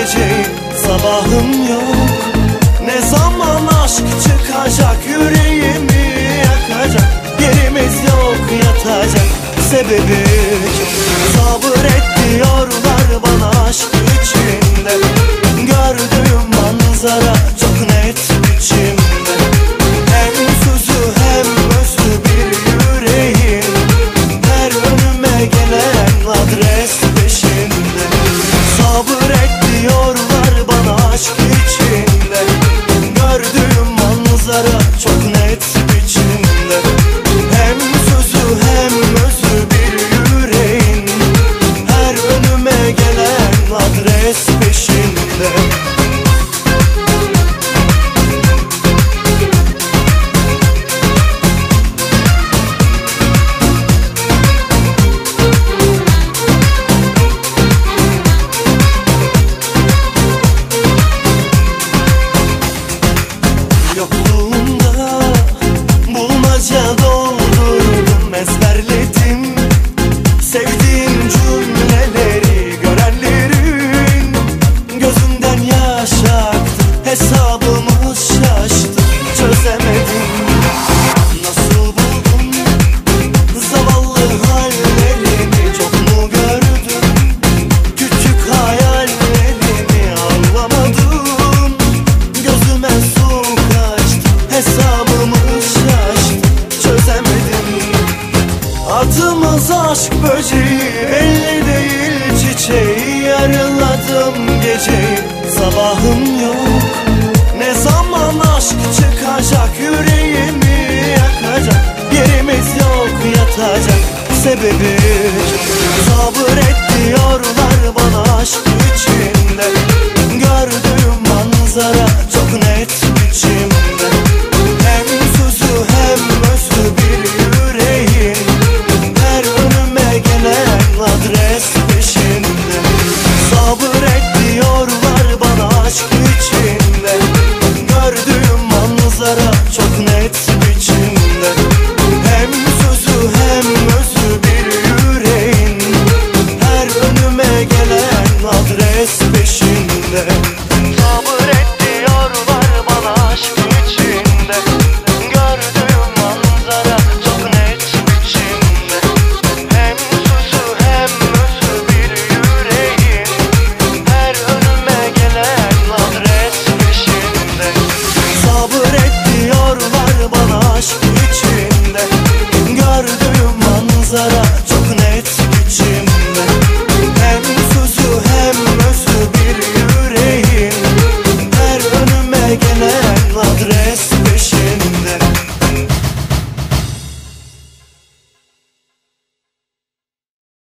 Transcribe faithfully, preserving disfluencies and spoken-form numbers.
geceyi, sabahım yok. Ne zaman aşk çıkacak, yüreğimi yakacak. Yerimiz yok, yatacak sebebi çok. Sabır et diyorlar bana aşk içinde. Gördüğüm manzara çok net biçimde. Hem sözü hem özü bir yüreğin. Her önüme gelen adres peşinde. Sabır et diyorlar bana aşk içinde. Gördüğüm manzara çok net biçimde. Hem sözü hem özü bir yüreğin. Her önüme gelen adres peşinde. Yokluğunda bulmaca doldurdum, ezberledim sevdiğim cümleleri. Görenlerin gözünden yaş aktı, hesabımız şaştı, çözemedim. Nasıl buldum zavallı hallerimi, çok mu gördüm küçük hayallerimi. Anlamadım, gözüme su kaçtı, hesabımız şaştı, çözemedim. Adımız aşk böceği, belli değil çiçeği. Yarıladım geceyi, sabahım yok. Ne zaman aşk çıkacak, yüreğimi yakacak. Yerimiz yok, yatacak sebebi çok. Sabır et diyorlar bana aşk içinde.